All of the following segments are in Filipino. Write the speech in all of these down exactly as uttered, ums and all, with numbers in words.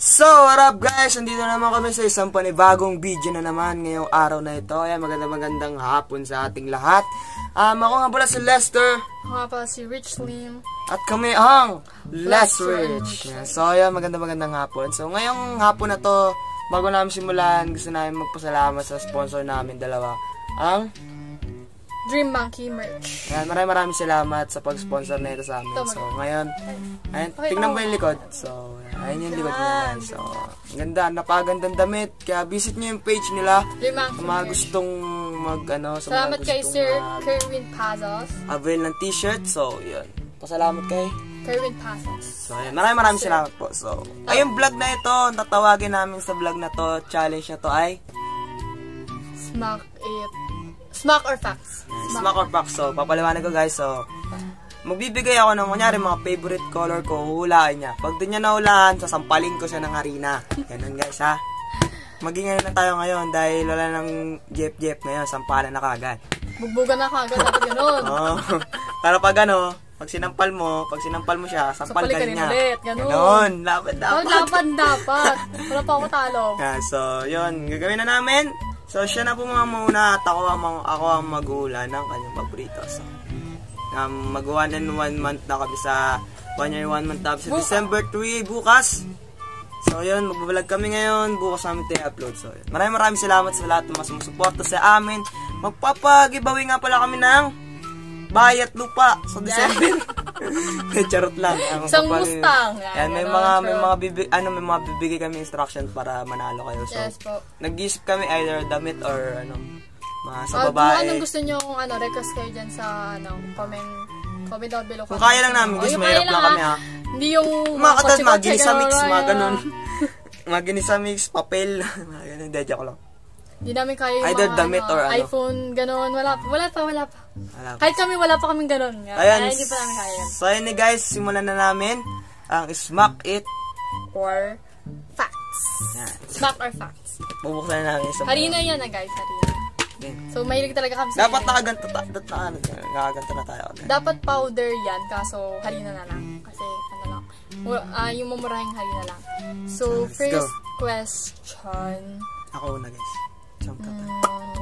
So, what up guys? Nandito naman kami sa isang panibagong video na naman ngayong araw na ito. Ayan, magandang magandang hapon sa ating lahat. Um, ako nga pala si Lester. Ako nga pala si Rich Lim. At kami ang Less Rich. Ayan, so, ayan, magandang magandang hapon. So, ngayong hapon na to, bago namin simulan, gusto namin magpasalamat sa sponsor namin dalawa. Ang Dream Monkey Merch. Ayan, maraming maraming salamat sa pag-sponsor na ito sa amin. So, ngayon, ayan, tingnan mo yung likod. So, ayan yung likod nila. So, ganda, napagandang damit. Kaya visit nyo yung page nila. Sa mga gustong mag, ano, sa salamat mga kay gustong Sir mag Kerwin Pazos. avail ng t-shirt. So, yun. Pasalamat kay Kerwin Pazos. So, ayan, maraming maraming salamat po. So, ayong vlog na ito, tatawagin namin sa vlog na to, challenge na to ay Smack it. Smack or facts. Smack or facts. So, papaliwanag ko guys. So, magbibigay ako ng kunyari mga favorite color ko, huhulaan niya. Pag di niya nahulaan, sasampalin ko siya ng harina. Ganun guys ha. Maging ano na tayo ngayon dahil wala ng jep-jep ngayon, sampalan na kagad. Bugbugan na kagad, dapat ganun. Oo. Para pag ano, pag sinampal mo, pag sinampal mo siya, sampal ka rin niya. Ulit, ganun. Ganun, dapat dapat. Oh, dapat dapat. Wala pa ako talo. Yeah, so, yun, gagawin na namin. So, siya na po mga muna at ako ang, ako ang mag-uula ng kanyang paborito. So, um, mag-one and one month na kami sa one year, one month na kami sa December third bukas. So, yun, magbabalag kami ngayon. Bukas namin ito i-upload. So, yun. Maraming maraming salamat sa lahat ng mga sumusuporta sa amin. Magpapag-giveaway nga pala kami ng bayat lupa sa December. Charot lang. Isang Mustang. Yan, may mga may mga bibig, ano may mga bibigay kami instruction para manalo kayo. So, yes po. nag-isip kami either damit or ano, mga sa uh, babae. Kung anong gusto niyo kung ano, request kayo diyan sa ano, comment comment down below. Kung kaya lang namin, guys, mahirap lang kami ha. Hindi yung mga katad, mga ginisa mix, mga ganun. Mga ginisa mix, papel, mga ganun, de joke lang. Hindi namin kaya yung either mga damit ano, or ano. iPhone, gano'n. Wala, wala pa, wala pa. Wala pa. Kahit kami, wala pa kaming gano'n. Ayan, hindi pa namin kaya. So, ayun eh guys, simulan na namin ang Smack It or Facts. Yan. Smack or Facts. Bubuksan na namin sa harina yan na guys, harina. Okay. So, mahilig talaga kami sa dapat nakaganto, dapat nakaganto na tayo. Dapat powder yan, kaso harina na lang. Kasi, ano lang, uh, yung mamurahing harina lang. So, Let's first go. question. Ako una guys. Jump ka tayo.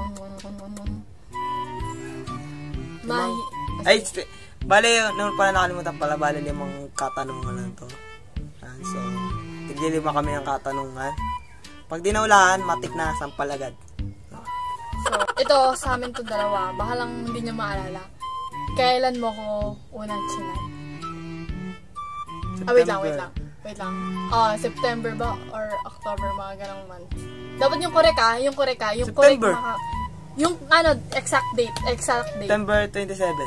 Mahi... Ay, bale, nung pala nakalimutan pala, bale limang katanungan lang to. Yan, so, tigilima kami ng katanungan. Pag di naulaan, matik na, sampal agad. So, ito, sa amin to dalawa. Baka lang hindi nyo maalala. Kailan mo ko unang chinat? Ah, wait lang, wait lang. Wait lang. Ah, September ba? Or October, mga ganang month. Dapat yung correct ah, yung correct ah. Yung September. correct maka... Yung ano, exact date, exact date. September twenty-seven.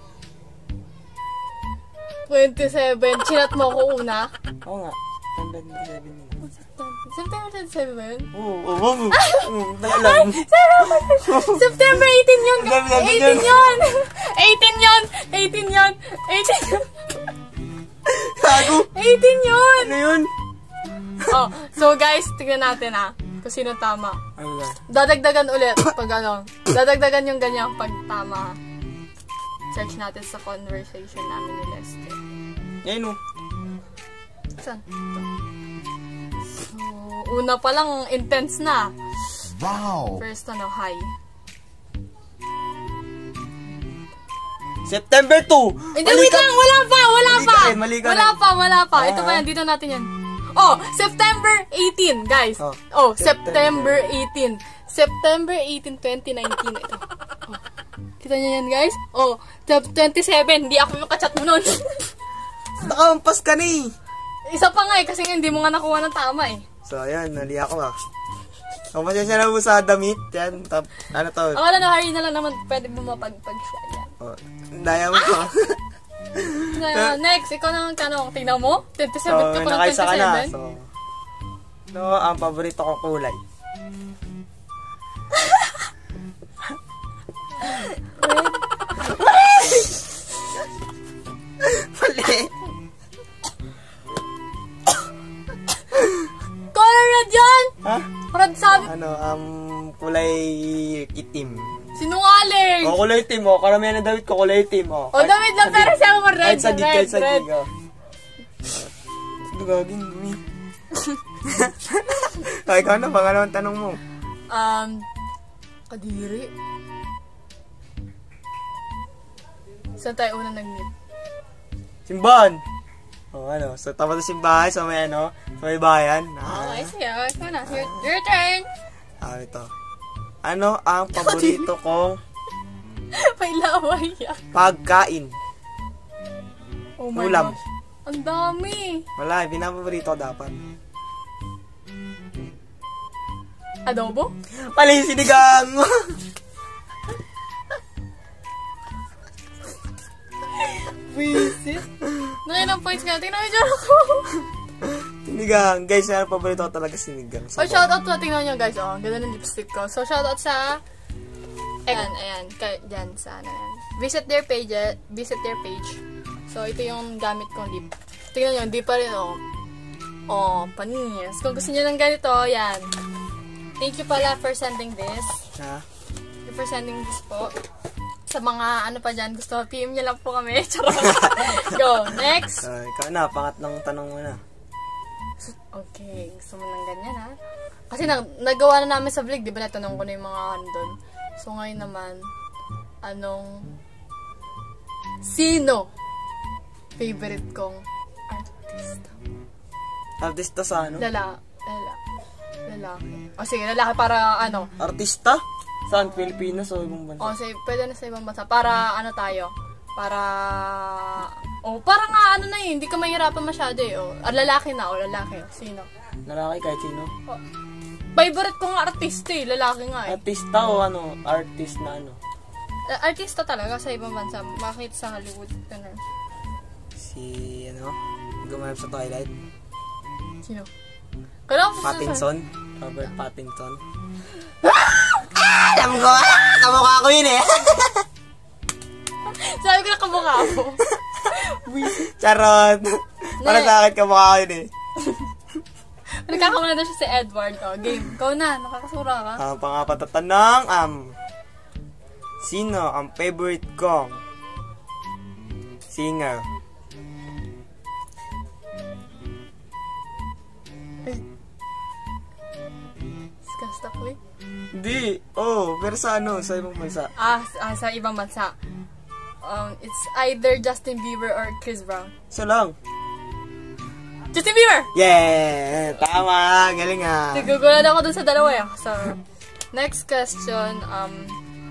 twenty-seven, chinat mo ko una? Oo nga, September twenty-seven. September twenty-seven? Oo, oo, oo. Naalam. September eighteen yun! eighteen yun! eighteen yun! eighteen yun! eighteen yun! Gago! eighteen yun! Ano yun? Oh, so guys, tignan natin ah. Kung sino tama. Ano ba? Dadagdagan ulit pag ano. Dadagdagan yung ganyan pag tama. Search natin sa conversation namin ni Lester. Ngayon o. Saan? Ito. So, una pa lang, intense na. Wow! First ano, hi. September two! Hindi, wait lang! Wala pa! Wala mali pa! ka rin, mali ka wala rin. pa, wala pa. Ah. Ito pa yan, dito natin yan. Oh, September eighteen, guys. Oh, oh September eighteen. September eighteen, twenty nineteen. Ito. Oh. Kita niyo yan, guys? Oh, twenty-seven. Hindi ako yung kachat mo nun. Nakampas ka ni! Isa pa nga eh, kasi hindi mo nga nakuha ng tama eh. So, ayan, nali ako ah. O, masya na po sa damit. Yan, tap, ano to? Ang wala na, hari na lang naman, pwede mo mapag-pag siya. Yan. O, daya mo ko. Uh, next, ikaw naman tanong. Tingnan mo? twenty-seven So, ka pa ng nakaisa ka na. twenty-seven? So, no, ang paborito kong kulay. Mali. Color red yan! Ha? Red sabi. Ano, um, kulay itim. Sinungaling! O, kulay itim, o. Karamihan na damit ko, kulay itim, o. O, damit lang, pero siya mo red. Kahit sa gig, red, kahit sa red. gig, o. Ano gagawin, dumi? Ay, ikaw na, pangalawang tanong mo. Um, Kadiri. Saan tayo una nag-meet? Simbahan! O, oh, ano, so tapos sa simbahan, so may ano, so may bayan. Ah, okay, sige. Ikaw na. Your, your turn. Ah, ito. Ano ang paborito kong May laway yan. pagkain? Oh my Ulam. gosh. Ang dami. Wala, pinapaborito ko dapat. Adobo? Pali, sinigang! Visit. Nakilang points nga. Tingnan mo yung joke ko. Sinigang. Guys, ano paborito ko talaga sinigang. Oh, shoutout to. Tingnan nyo guys. Oh, ang ganda ng lipstick ko. So, shoutout sa... Ayan, ayan. Kay, dyan sa ano yan. Visit their page. eh. Visit their page. So, ito yung gamit kong lip. Tingnan nyo, hindi pa rin, oh. Oh, panis. Kung gusto nyo ng ganito, yan. Thank you pala for sending this. Ha? Thank you for sending this po. Sa mga ano pa dyan, gusto, P M nyo lang po kami. Charot. Go, next. So, ikaw na, pangatlong tanong mo na. Okay, gusto mo ng ganyan, ha? Kasi nag nagawa na namin sa vlog, di ba natanong ko na yung mga ano doon. So, ngayon naman, anong, sino favorite kong artista? Artista sa ano? Lala, lala, lalaki. O sige, lalaki para ano. Artista? Saan? Pilipinas o ibang bansa? O sige, pwede na sa ibang bansa. Para ano tayo? Para, o para nga ano na yun, hindi ka mahirapan masyado eh. O, ah, lalaki na, o lalaki. Sino? Lalaki kahit sino? O, favorite ko nga artista eh, lalaki nga eh. Artista o ano? Artist na ano? Uh, artista talaga sa ibang bansa. Bakit sa Hollywood? Ganun. Si, ano? Gumanap sa Twilight? Sino? Kailangan ko Pattinson? Robert Pattinson? Ah! Alam ko! Kamukha ko yun eh! Sabi ko na kamukha ako. Charot! Para sa akin kamukha ko yun eh. Nagkakamala na siya si Edward. O, game. Ikaw na. Nakakasura ka. Ang uh, pangapat na tanong, um, sino ang favorite kong singer? Skastakli? Hindi. Oh, pero sa ano? Sa ibang bansa. Ah, ah, sa ibang bansa. Um, it's either Justin Bieber or Chris Brown. Isa lang. Justin Bieber! Yeah! Tama! Galing ah. Nagugulad ako dun sa dalawa eh. So, next question. Um,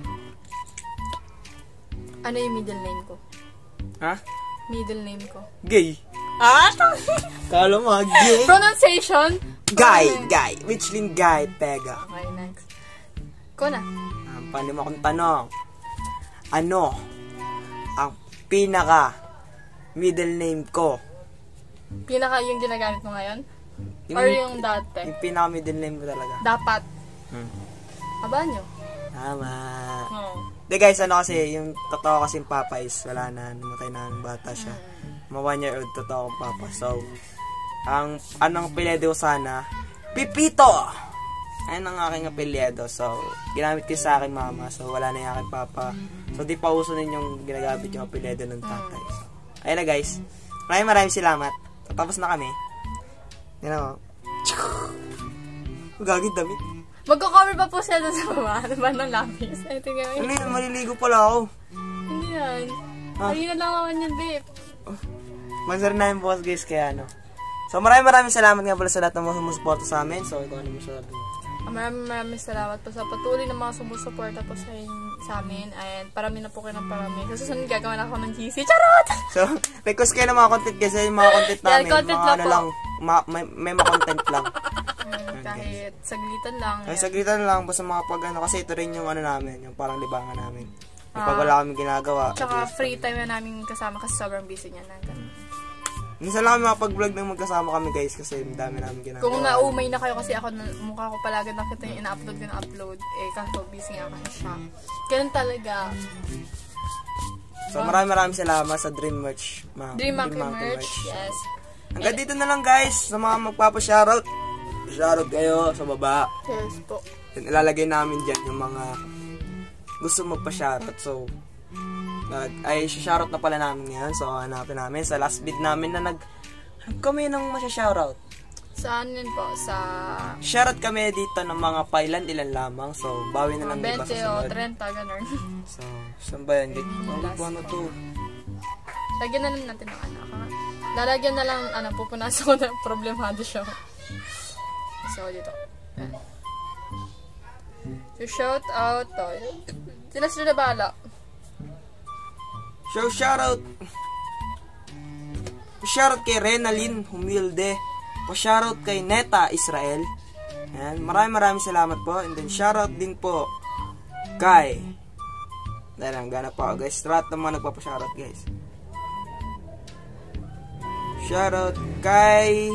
ano yung middle name ko? Ha? Middle name ko. Gay. Ah! Kala mo, gay? Pronunciation? Guy, Ano? guy. Michelin Guy, Pega. Okay, next. Ko na. Ang panlima kong tanong. Ano ang pinaka middle name ko? Pinaka yung ginagamit mo ngayon? Yung, Or yung dati? Yung pinaka middle name ko talaga. Dapat. Hmm. Aba nyo? Tama. Oo. De guys, ano kasi, yung totoo kasing papa is wala na, namatay na ng bata siya. Mga one year old, totoo akong papa. So, ang anong apelyido ko sana, Pipito! Ayun ang aking apelyido. So, ginamit ko sa aking mama. So, wala na yung aking papa. So, di pa uso din yung ginagamit yung apelyido ng tatay. So, ayun na guys. Maraming maraming salamat. Tapos na kami. Yan ako. Magagid damit. Magko-cover pa po siya doon sa baba. Ano ba ng lapis? Ay, tingnan mo. Ano yun? Maliligo pala ako. Hindi yan. Ah. Ayun na lang naman yan, babe. Mansar na yung boss guys, kaya ano. So maraming maraming salamat nga pala sa lahat ng mga sumusuporta sa amin. So ikaw ano mo sa lahat. Maraming maraming salamat po sa patuloy ng mga sumusuporta po sa, sa amin. And parami na po kayo ng parami. Sa susunod gagawa na ako ng G C. Charot! So, request kayo ng mga content kasi yung mga content namin. Yeah, content mga lang ano po. lang, ma- may, may mga content lang. Mm, kahit saglitan lang. Ay, yan. saglitan lang, basta mga pag ano, kasi ito rin yung ano namin, yung parang libangan namin. Yung pag Ah. wala kami ginagawa. Tsaka at least, free time na namin kasama kasi sobrang busy niya na. ganun. minsan lang kami makapag-vlog ng magkasama kami guys kasi ang dami namin ginagawa. Kung naumay na kayo kasi ako, na- mukha ko palagi nakita yung ina-upload ko na upload. Eh, kaso busy nga kasi siya. Ganun talaga. So maraming maraming salamat sa Dream Merch. Ma- Dream Monkey merch. Yes. Hanggang dito na lang guys sa mga magpapa-shoutout. Shoutout kayo sa baba. Yes po. Then, ilalagay namin dyan yung mga gusto magpa-shoutout. So, nag, ay, shoutout na pala namin ngayon. So, hanapin namin sa last bid namin na nag, hanap kami ng masya-shoutout. Sa ano yun po? Sa Shoutout kami dito ng mga pailan-ilan lamang. So, bawi na lang iba sa twenty o sunod. thirty, ganun. So, saan ba yan? Last Ano to? Lagyan na lang natin ng ano. ah. Lalagyan na lang, ano, pupunasan ko na problemado siya. So, dito. Ayan. So, shout out to. Sila sila na bahala. So, shoutout. Shoutout kay Renalyn Humilde. Pa-shoutout kay Neta Israel. Ayan. Maraming maraming salamat po. And then, shoutout din po kay... Dahil lang, gana po ako guys. Lahat naman nagpapa-shoutout guys. Shoutout kay...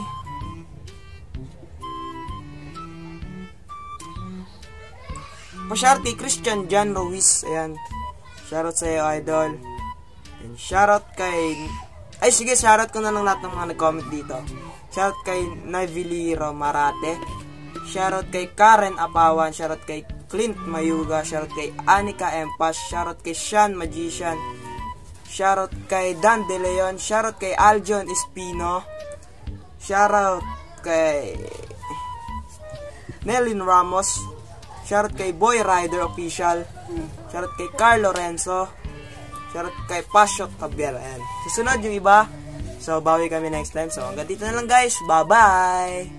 Pa-shoutout kay Christian John Ruiz. Ayan. Shoutout sa iyo, idol. And shoutout kay... Ay, sige, shoutout ko na lang lahat ng mga nag-comment dito. Shoutout kay Navili Romarate. Shoutout kay Karen Apawan. Shoutout kay Clint Mayuga. Shoutout kay Anika Empas. Shoutout kay Sean Magician. Shoutout kay Dan De Leon. Shoutout kay Aljon Espino. Shoutout kay Nelin Ramos. Shoutout kay Boy Rider Official. Shoutout kay Carl Lorenzo. Shoutout kay Pasio Cabela. Ayan. Susunod yung iba. So, bawi kami next time. So, hanggang dito na lang guys. Bye-bye!